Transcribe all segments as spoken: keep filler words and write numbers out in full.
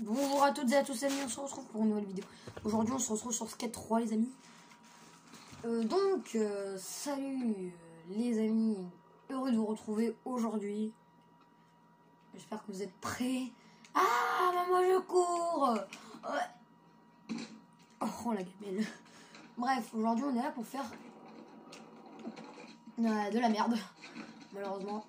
Bonjour à toutes et à tous amis, on se retrouve pour une nouvelle vidéo. Aujourd'hui on se retrouve sur Skate trois les amis. Euh, donc, euh, salut les amis, heureux de vous retrouver aujourd'hui. J'espère que vous êtes prêts. Ah maman je cours ouais. Oh la gamelle. Bref, aujourd'hui on est là pour faire euh, de la merde, malheureusement.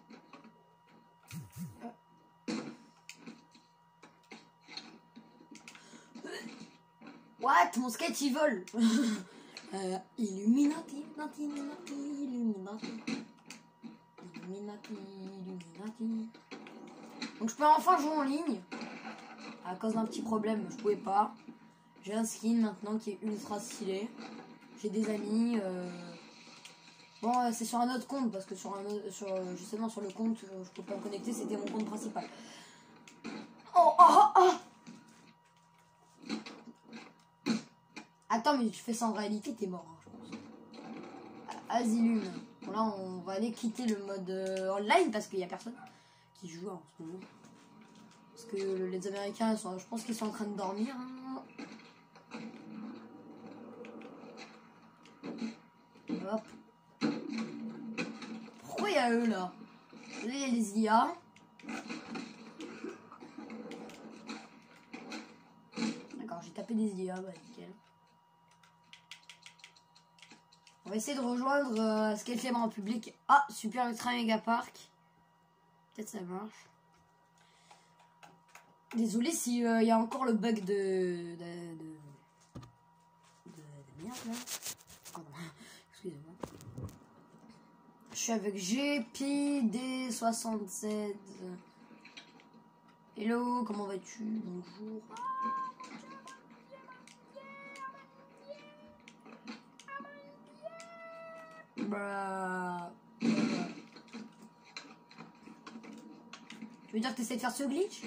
What? Mon skate il vole. euh, Illuminati, Illuminati, Illuminati, Illuminati, Illuminati. Donc je peux enfin jouer en ligne. À cause d'un petit problème, je pouvais pas. J'ai un skin maintenant qui est ultra stylé. J'ai des amis. Euh... Bon, c'est sur un autre compte parce que sur un autre, sur, justement sur le compte, je peux pas me connecter. C'était mon compte principal. Oh oh oh. Attends, mais tu fais ça en réalité, t'es mort, hein, je pense. Asylum. Bon, là, on va aller quitter le mode euh, online parce qu'il n'y a personne qui joue en ce moment. Parce que les Américains, sont, je pense qu'ils sont en train de dormir. Hein. Hop. Pourquoi il y a eux là? Là, il y a les I A. D'accord, j'ai tapé des I A, bah nickel. On va essayer de rejoindre euh, Skate Libre en public. Ah, Super Ultra Mega Park. Peut-être ça marche. Désolé s'il euh, y a encore le bug de... de... de... de, de merde là. Pardon, excusez-moi. Je suis avec G P D soixante-sept. Hello, comment vas-tu? Bonjour. Bah... Tu veux dire que tu essaies de faire ce glitch?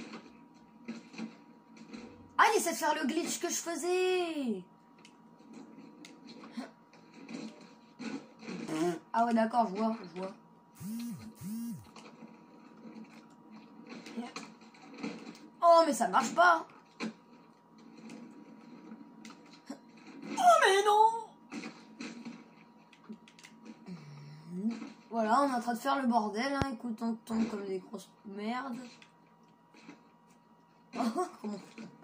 Ah, il essaie de faire le glitch que je faisais. Ah ouais, d'accord, je vois, je vois. Oh, mais ça marche pas. Oh, mais non. Voilà, on est en train de faire le bordel, hein. Écoute, on tombe comme des grosses merdes. Oh, comment...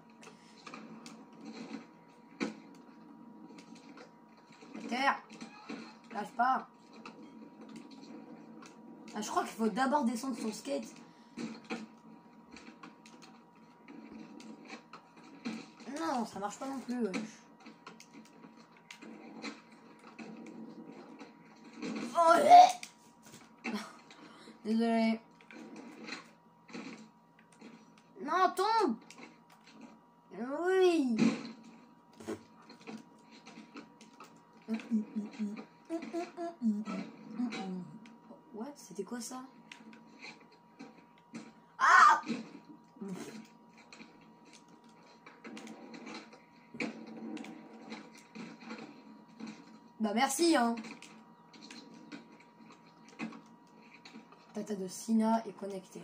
Terre, lâche pas. Ah, je crois qu'il faut d'abord descendre son skate. Non, ça marche pas non plus. Wesh. Oh, ouais. Désolé. Non, tombe. Oui. Ouais, c'était quoi ça? Ah! Bah merci hein. Tata de Sina est connecté.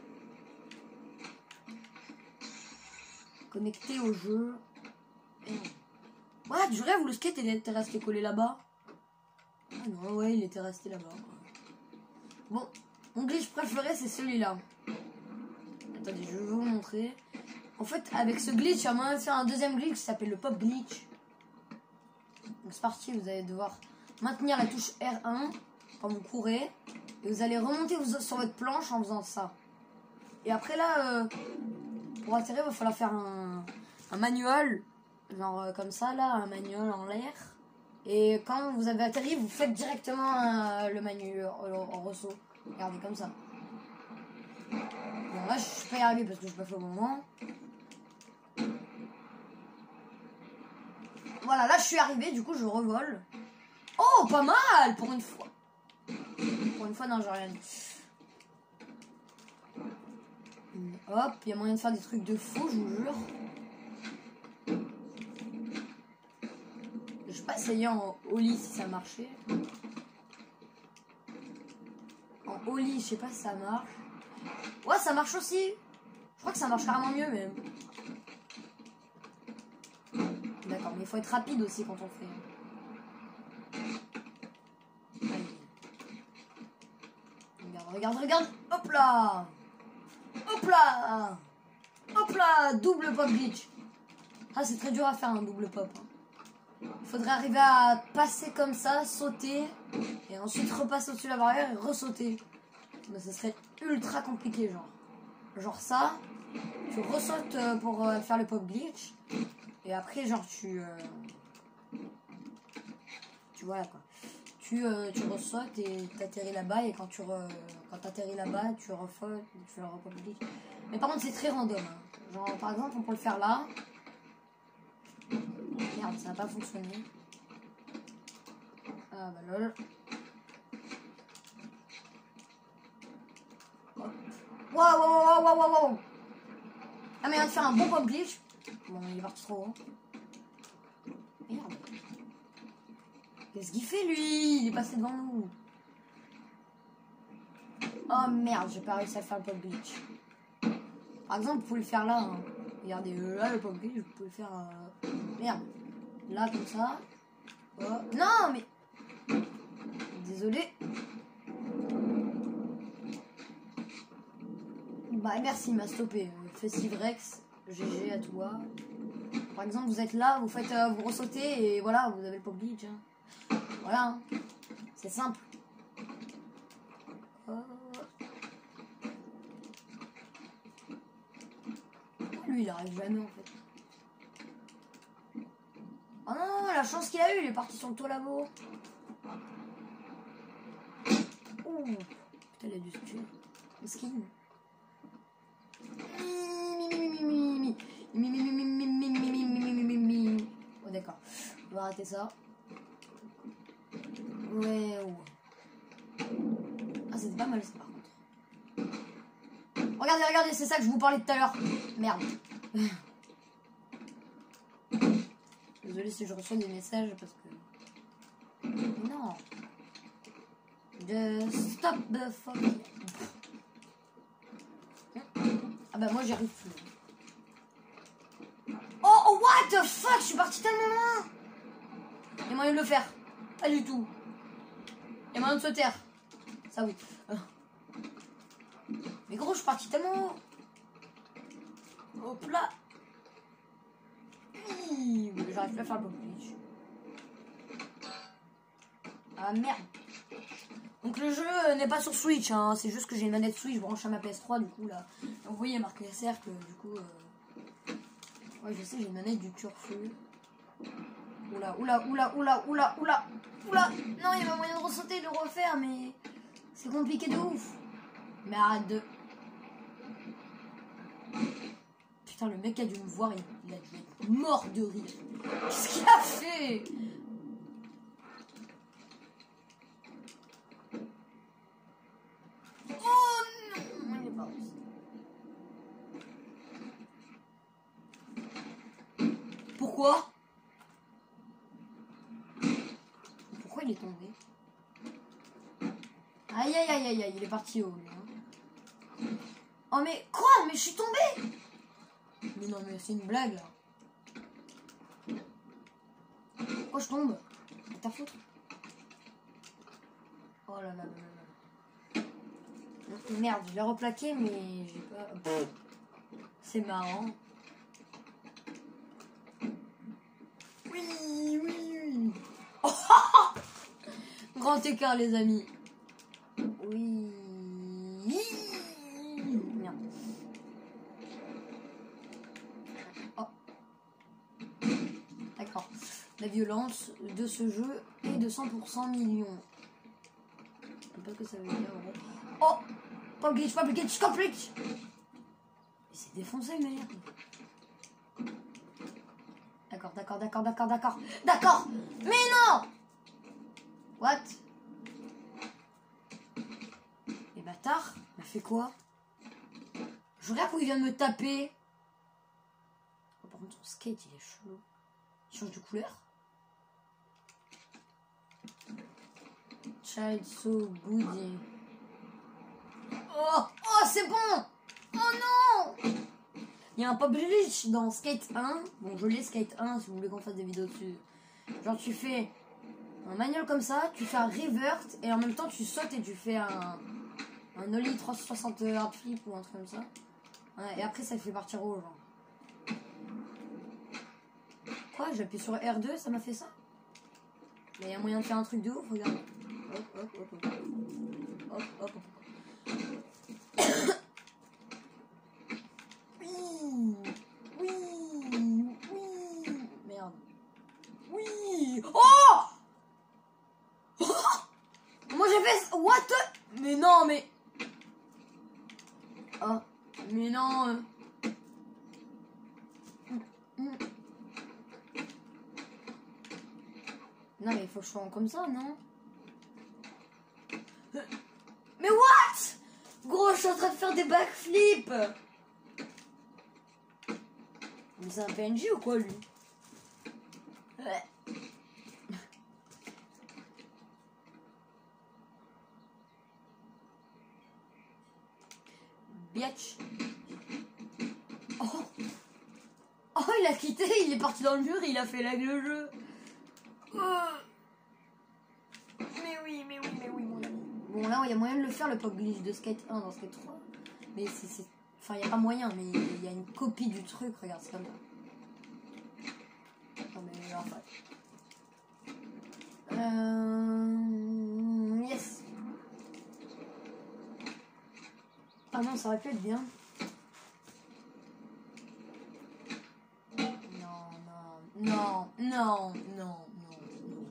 Connecté au jeu. Ouais, du rêve où le skate était resté collé là-bas. Ah non, ouais, il était resté là-bas. Bon, mon glitch préféré, c'est celui-là. Attendez, je vais vous montrer. En fait, avec ce glitch, il y a moyen de faire un deuxième glitch qui s'appelle le pop glitch. Donc c'est parti, vous allez devoir maintenir la touche R un quand vous courez. Et vous allez remonter sur votre planche en faisant ça. Et après là, euh, pour atterrir, il va falloir faire un, un manual. Genre euh, comme ça, là, un manual en l'air. Et quand vous avez atterri, vous faites directement euh, le manuel en ressaut. Regardez, comme ça. Bon, là, je suis pas y arrivé parce que je suis pas fait au moment. Voilà, là, je suis arrivé, du coup, je revole. Oh, pas mal pour une fois. Pour une fois, non, j'ai rien dit. Hop, il y a moyen de faire des trucs de fou, je vous jure. Je vais pas essayer en ollie si ça marchait. En ollie, je sais pas si ça marche. Ouais, ça marche aussi. Je crois que ça marche carrément mieux même. il faut être rapide aussi quand on fait. Allez. Regarde, regarde, regarde. Hop là. Hop là. Hop là. Double pop glitch. Ah, c'est très dur à faire un double pop. Hein. Il faudrait arriver à passer comme ça, sauter, et ensuite repasser au-dessus de la barrière et ressauter. Mais ce serait ultra compliqué, genre. Genre ça, tu ressautes pour euh, faire le pop glitch, et après, genre, tu... Euh, tu vois, quoi. Tu, euh, tu ressautes et t'atterris là-bas, et quand tu re, quand t'atterris là-bas, tu refautes, tu fais le pop glitch. Mais par contre, c'est très random. Hein. Genre, par exemple, on peut le faire là. Merde, ça n'a pas fonctionné. Ah bah lol. Hop. Waouh, waouh, waouh, waouh, waouh. Ah, mais il vient de faire un bon pop glitch. Bon, il est parti trop haut. Merde. Qu'est-ce qu'il fait lui? Il est passé devant nous. Oh merde, j'ai pas réussi à faire le pop glitch. Par exemple, vous pouvez le faire là. Hein. Regardez, euh, là le pop glitch, vous pouvez le faire. Euh... Merde. Là, comme ça. Oh. Non, mais... Désolé. Bah, merci, il m'a stoppé. Festivrex, G G à toi. Par exemple, vous êtes là, vous faites, euh, vous ressautez et voilà, vous avez le pop glitch. Hein. Voilà. Hein. C'est simple. Oh. Lui, il arrive jamais en fait. Oh non, la chance qu'il a eu, il est parti sur le toit là-bas. Ouh, putain, il a dû se tuer. Skin. Oh d'accord, on va arrêter ça. Ouais, ouais. Ah, c'était pas mal ça par contre. Regardez, regardez, c'est ça que je vous parlais tout à l'heure. Merde. Désolé si je reçois des messages parce que... Non. De stop the fuck. Ah bah moi j'y arrive plus. Oh, oh what the fuck, je suis parti tellement loin. Il y a moyen de le faire. Pas du tout. Il y a moyen de se taire. Ça oui. Mais gros, je suis parti tellement haut. Hop là. J'arrive plus à faire le pop glitch. Ah merde. Donc le jeu n'est pas sur Switch, hein. C'est juste que j'ai une manette Switch branchée à ma P S trois du coup là. Donc, vous voyez marqué cercle du coup. Euh... Ouais je sais j'ai une manette du turfu. Oula oula oula oula oula oula oula. Non il y a moyen de ressauter, de le refaire mais c'est compliqué de ouf. Mais arrête de. Putain le mec a dû me voir, il, il a dû être mort de rire. Qu'est-ce qu'il a fait? Pourquoi? Pourquoi il est tombé? Aïe aïe aïe aïe aïe, il est parti haut lui. Hein. Oh mais quoi? Mais je suis tombée. Mais non mais c'est une blague là. Pourquoi je tombe? C'est ta faute. Oh là là là là. Merde, je l'ai replaqué mais j'ai pas... C'est marrant. Oui, oui, oui. Oh, grand écart, les amis. Oui. Merde. Oh. D'accord. La violence de ce jeu est de cent pour cent millions. Je sais pas ce que ça veut dire. Oh. Pas glitch, pas glitch, complete. Il s'est défoncé, merde. D'accord, d'accord, d'accord, d'accord, d'accord. D'accord. Mais non. What? Les bâtards, il a fait quoi? Je regarde où il vient de me taper. Oh, par contre, son skate, il est chelou. Il change de couleur. Child so goody. Oh, oh, c'est bon. Oh non. Il y a un pop glitch dans Skate un. Bon, je l'ai Skate un si vous voulez qu'on fasse des vidéos dessus. Genre, tu fais un manuel comme ça, tu fais un revert et en même temps tu sautes et tu fais un, un ollie trois cent soixante hard flip ou un truc comme ça. Ouais, et après, ça fait partir haut, genre. Quoi? J'appuie sur R deux, ça m'a fait ça? Mais il y a moyen de faire un truc de ouf, regarde. Hop, hop, hop, hop. Hop, hop, hop. Oui, oui, oui. Merde. Oui. Oh, oh, moi j'ai fait... What the... Mais non, mais... Oh, mais non. euh. Non, mais il faut que je sois comme ça, non? Mais what? Gros, je suis en train de faire des backflips. Mais c'est un P N G ou quoi, lui? Ouais. Biatch. Oh. Oh, il a quitté, il est parti dans le mur, il a fait lag le jeu. Oh. Mais oui, mais oui, mais oui, mon ami. Bon, là, il y a moyen de le faire, le pop glitch de Skate un dans Skate trois. Mais c'est... Enfin, il n'y a pas moyen, mais il y a une copie du truc, regarde, c'est comme ça. Non, mais en fait. Euh... Yes. Ah non, ça aurait pu être bien. Non, non, non, non, non, non, non.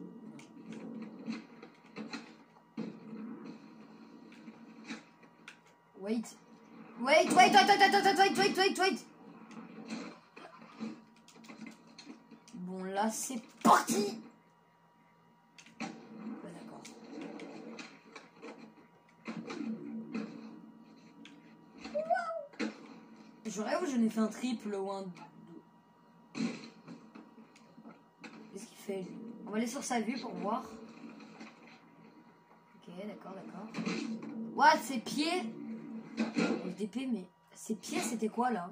Wait. Wait, wait, wait, wait, wait, wait, wait, wait, wait, wait. Bon, là, c'est parti. Ouais, d'accord. Je rêve où je n'ai fait un triple ou un deux. Qu'est-ce qu'il fait, lui? On va aller sur sa vue pour voir. Ok, d'accord, d'accord. What, ses pieds? F D P, mais ses pieds, c'était quoi, là?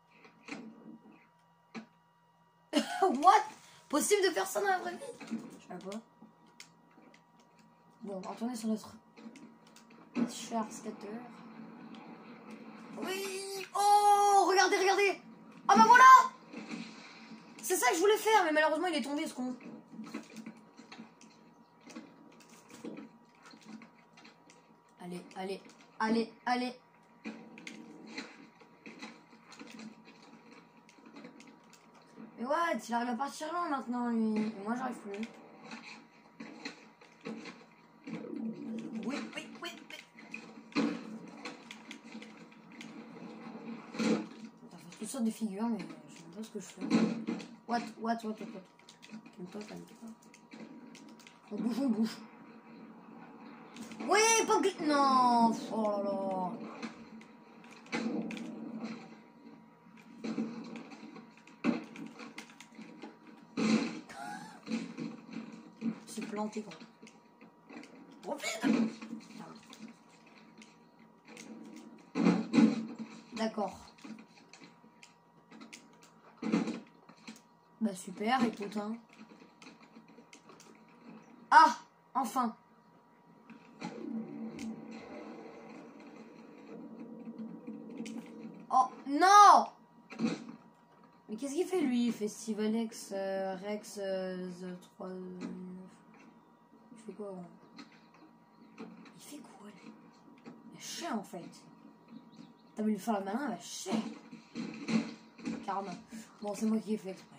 What? Possible de faire ça dans la vraie vie? Je sais pas. Bon, on va retourner sur notre cher skater. Oui. Oh, regardez, regardez. Ah bah voilà. C'est ça que je voulais faire, mais malheureusement, il est tombé, ce con. Allez, allez, allez, allez. Mais what? Il arrive à partir loin maintenant, lui. Et moi, j'arrive plus. Oui, oui, oui, oui. Attends, faut que je sorte des figures, mais je sais même pas ce que je fais. What? What? What? What? What? Calme-toi, calme-toi. On bouge, on bouge. Oui, pas que... Non. Oh là là. Planté, quoi. Profite. D'accord. Bah super, écoute, hein. Ah, enfin. Oh non. Mais qu'est-ce qu'il fait lui? Festival X, euh, Rex, euh, The trois... Il fait quoi? Bon, il fait quoi lui? Il est chien en fait. T'as voulu faire le malin, bah chien. Carrément. Bon, c'est moi qui ai fait exprès.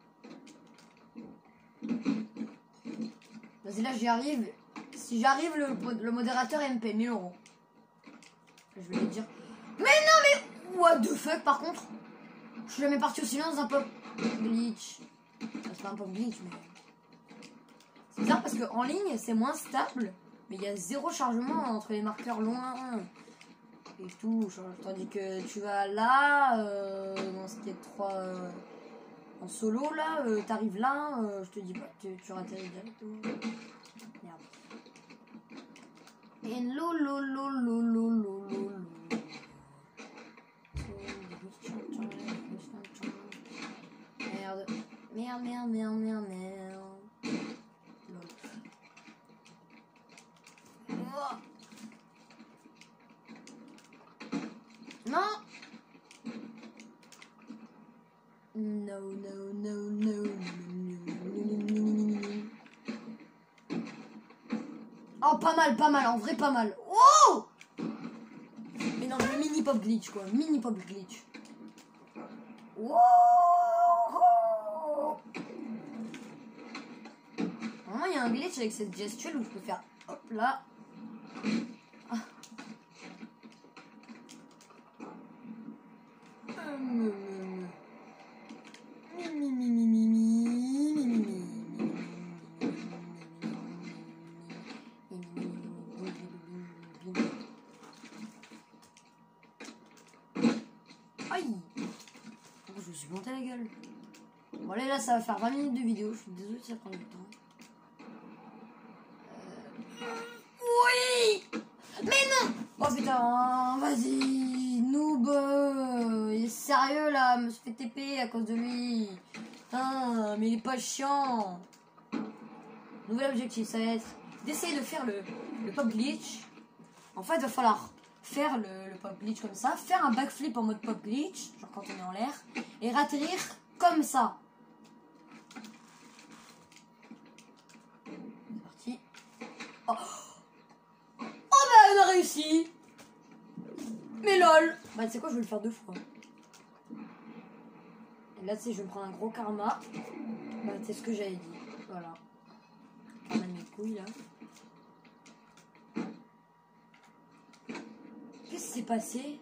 Hein. Vas-y, là j'y arrive. Si j'arrive, le, le modérateur il me paie mille euros. Je vais lui dire. Mais non, mais. What the fuck, par contre? Je suis jamais parti aussi loin dans un pop glitch. C'est pas un pop glitch, mais. C'est bizarre parce que en ligne c'est moins stable, mais il y a zéro chargement entre les marqueurs loin et tout. Tandis que tu vas là, euh, dans ce qui est trois euh, en solo là, euh, t'arrives là, euh, je te dis pas, tu, tu ratterris directement. Merde. Et lo lo lo lo lo lo lo. Merde, merde, merde, merde, merde. Oh. Non. No, no, no, no, no. Oh, pas mal, pas mal, en vrai, pas mal. Oh! Mais non, le mini pop glitch, quoi. Mini pop glitch. Wow! Vraiment, il y a un glitch avec cette gestuelle où je peux faire hop là. Ah. Aïe! Je me suis planté la gueule. Bon, allez, là, ça va faire vingt minutes de vidéo. Je suis désolée si ça prend du temps. Euh... Oui! Mais non! Oh putain, vas-y, noob! Il est sérieux là, me fait T P à cause de lui. Putain, mais il est pas chiant. Nouvel objectif, ça va être d'essayer de faire le, le pop glitch. En fait, il va falloir faire le, le pop glitch comme ça, faire un backflip en mode pop glitch, genre quand on est en l'air, et ratterrir comme ça. C'est parti. Oh. Oh bah on a réussi. Mais lol. Bah tu sais quoi, je vais le faire deux fois. Et là tu sais, je vais me prendre un gros karma. Bah c'est ce que j'avais dit. Voilà. Karma de mes couilles là. Qu'est-ce qui s'est passé?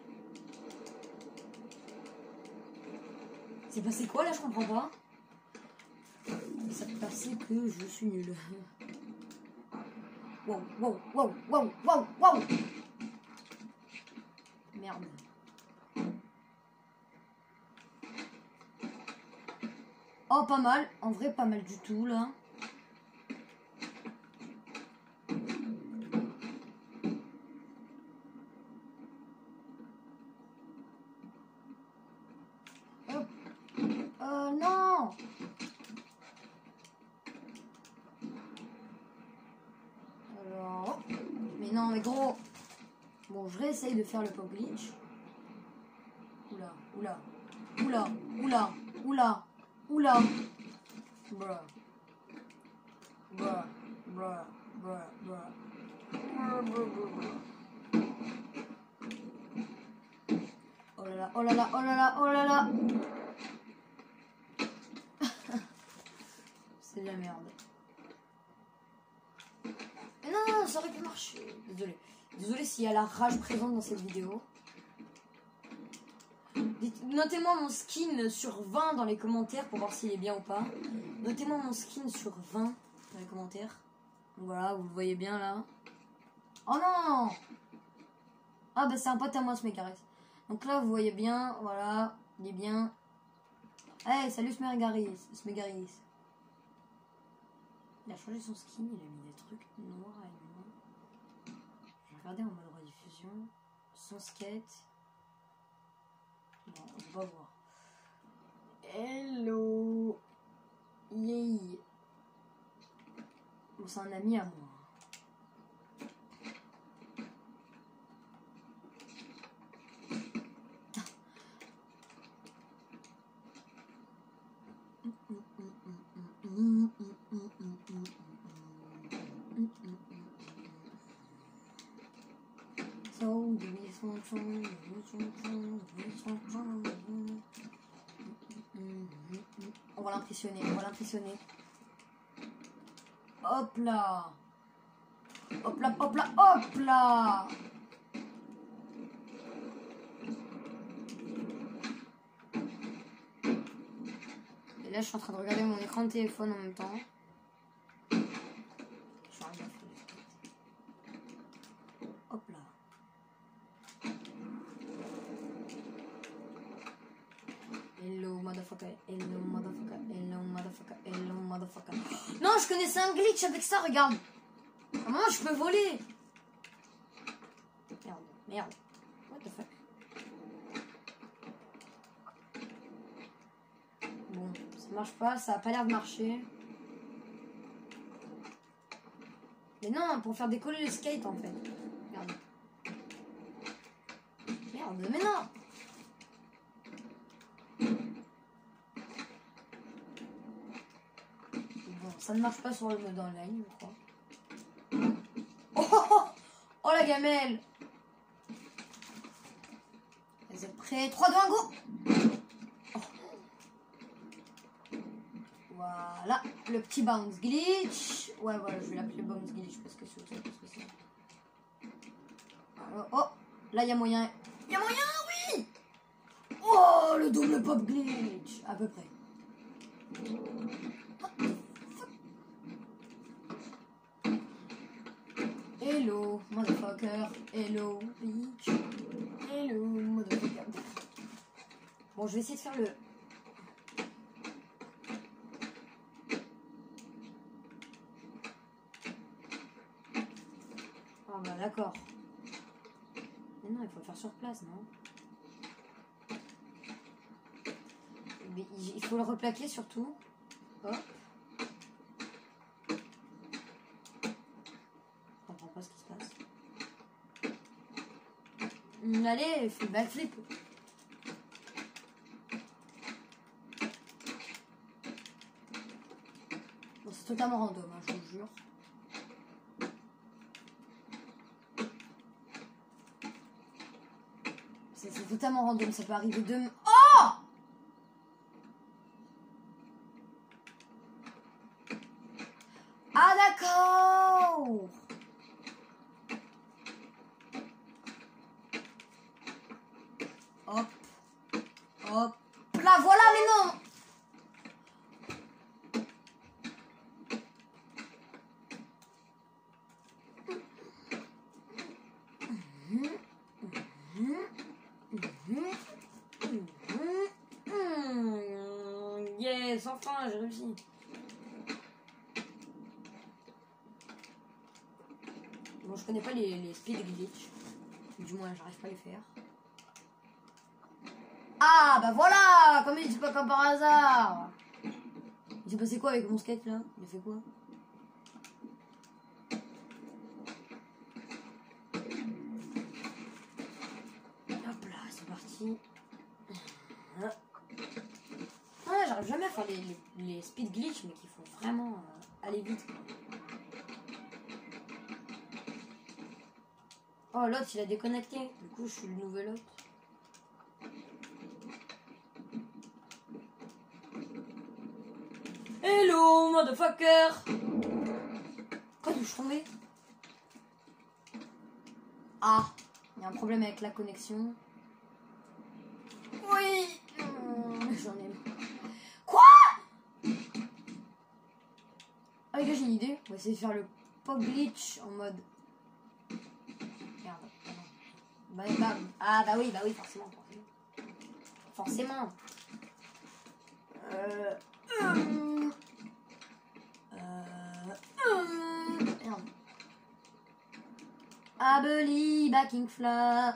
C'est passé quoi là, je comprends pas. Ça s'est passé que je suis nulle. Wow, wow, wow, wow, wow, wow. Merde. Oh, pas mal. En vrai, pas mal du tout, là. Hop. Euh, non. Alors... Mais non, mais gros. Bon, je réessaye de faire le pop glitch. Oula, oula, oula, oula, oula, oula. Bruh. Bruh, bruh, bruh, bruh. Bruh, bruh, bruh, bruh. Oh là là, oh là là, oh là là, oh là là. C'est de la merde. Mais non, non, ça aurait pu marcher. Désolé. Désolé s'il y a la rage présente dans cette vidéo. Notez-moi mon skin sur vingt dans les commentaires pour voir s'il est bien ou pas. Notez-moi mon skin sur vingt dans les commentaires. Voilà, vous le voyez bien là. Oh non! Ah bah c'est un pote à moi, ce Smegaris. Donc là vous voyez bien, voilà, il est bien. Hey, salut Smegaris, Smegaris. Il a changé son skin, il a mis des trucs noirs et noirs. Je vais regarder en mode rediffusion. Son skate. Bon, on va voir. Hello. Yay. Bon, c'est un ami à moi. On va l'impressionner, on va l'impressionner. Hop là. Hop là, hop là, hop là. Et là, je suis en train de regarder mon écran de téléphone en même temps. Hop là. Hello motherfucker, hello motherfucker, hello motherfucker, hello motherfucker. Non, je connaissais un glitch avec ça, regarde. À un moment, je peux voler. Merde, merde. What the fuck. Bon, c'est Ça marche pas, ça a pas l'air de marcher. Mais non, pour faire décoller le skate en fait. Merde. Merde, mais non. Bon, ça ne marche pas sur le mode online, je crois. Oh, oh, oh, oh la gamelle. Vous êtes prêts? trois, deux, un, go. Oh. Voilà, le petit bounce glitch. Ouais, voilà, je vais l'appeler bounce glitch parce que c'est autre chose que c'est. Alors, oh, là, il y a moyen. Il y a moyen, oui. Oh, le double pop glitch. À peu près. Hello, motherfucker. Hello, bitch. Hello, motherfucker. Bon, je vais essayer de faire le... Ah bah d'accord. Mais non, il faut le faire sur place, non? Mais il faut le replaquer surtout. Hop. Je comprends pas ce qui se passe. Allez, fais le backflip. Bon, c'est totalement random, hein, je vous jure. C'est totalement random, ça peut arriver de... Oh! Ah d'accord. Hop. Hop. Là, voilà, mais non. Yes, enfin, j'ai réussi. Bon, je connais pas les, les speed glitch. Du moins, j'arrive pas à les faire. Ah, bah voilà. Comme il dit pas comme par hasard. Il s'est passé quoi avec mon skate, là? Il a fait quoi? Hop là, c'est parti. Ah, j'arrive jamais à faire les, les, les speed glitch, mais qui font vraiment euh, aller vite. Oh, l'autre, il a déconnecté. Du coup, je suis le nouvel hôte. Hello, motherfucker. Quoi, d'où je suis tombée? Ah, il y a un problème avec la connexion. Oui. Mmh, j'en ai... Quoi? Ah les gars, j'ai une idée. On va essayer de faire le pop glitch en mode... Merde. Bah, bah, ah bah oui, bah oui, forcément. Forcément. Forcément. Euh... Hum, euh... Hum, merde. Abeli, backing flat.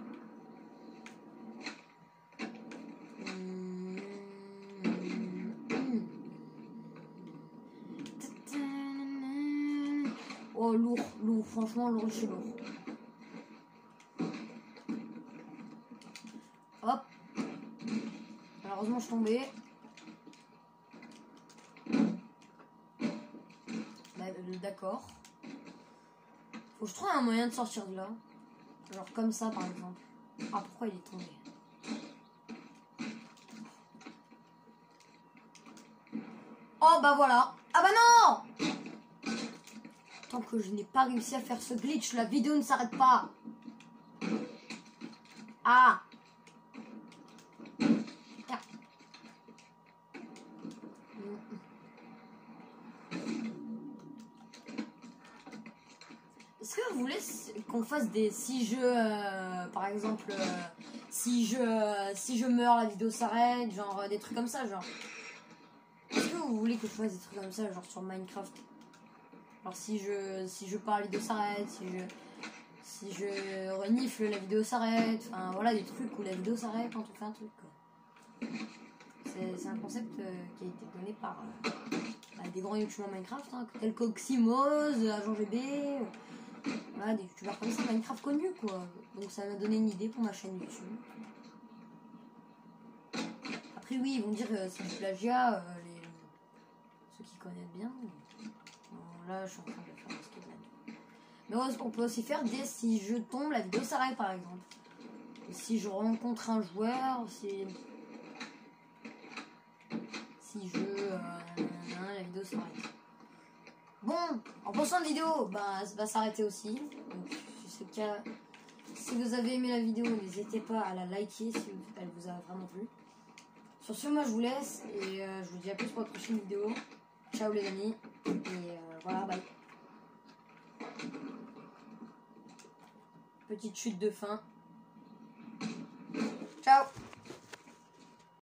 Oh, lourd, lourd, franchement, lourd, c'est lourd. Hop. Malheureusement, je suis tombée. D'accord. Faut que je trouve un moyen de sortir de là. Genre comme ça, par exemple. Ah, pourquoi il est tombé? Oh, bah voilà. Ah, bah non! Tant que je n'ai pas réussi à faire ce glitch, la vidéo ne s'arrête pas. Ah! Est-ce que vous voulez qu'on fasse des si je euh, par exemple euh, si je euh, si je meurs la vidéo s'arrête, genre euh, des trucs comme ça, genre est-ce que vous voulez que je fasse des trucs comme ça genre sur Minecraft, genre si je si je pars la vidéo s'arrête, si je si je renifle la vidéo s'arrête, enfin voilà des trucs où la vidéo s'arrête quand on fait un truc quoi. c'est un concept euh, qui a été donné par euh, bah, des grands youtubeurs Minecraft, hein, tels qu'Oxymose, Agent G B, euh, voilà, des youtubeurs comme ça, Minecraft connus quoi. Donc ça m'a donné une idée pour ma chaîne YouTube. Après oui, ils vont dire euh, c'est du plagiat, euh, les... ceux qui connaissent bien. Bon, là je suis en train de faire un skate. Mais on peut aussi faire des si je tombe, la vidéo s'arrête par exemple. Si je rencontre un joueur, si, si je... Euh, la vidéo s'arrête. Bon, en pensant la vidéo, bah, ça va s'arrêter aussi. Donc, si, si vous avez aimé la vidéo, n'hésitez pas à la liker si elle vous a vraiment plu. Sur ce, moi je vous laisse et euh, je vous dis à plus pour la prochaine vidéo. Ciao les amis. Et euh, voilà, bye. Petite chute de fin. Ciao.